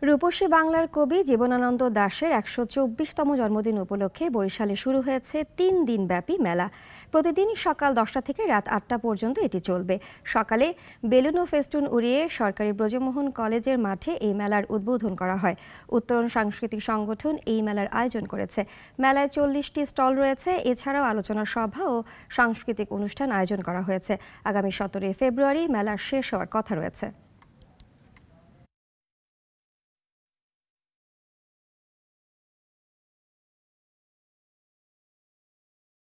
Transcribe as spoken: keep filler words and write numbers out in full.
রূপসী বাংলার কবি জীবনানন্দ দাশের একশো চব্বিশতম জন্মদিন উপলক্ষে বরিশালে শুরু হয়েছে তিন দিনব্যাপী মেলা। প্রতিদিন সকাল দশটা থেকে রাত আটটা পর্যন্ত এটি চলবে। সকালে বেলুন ও ফেস্টুন উড়িয়ে সরকারি ব্রজমোহন কলেজের মাঠে এই মেলার উদ্বোধন করা হয়। উত্তরণ সাংস্কৃতিক সংগঠন এই মেলার আয়োজন করেছে। মেলায় চল্লিশটি স্টল রয়েছে। এছাড়াও আলোচনা সভা ও সাংস্কৃতিক অনুষ্ঠান আয়োজন করা হয়েছে। আগামী সতেরোই ফেব্রুয়ারি মেলা শেষ হওয়ার কথা রয়েছে।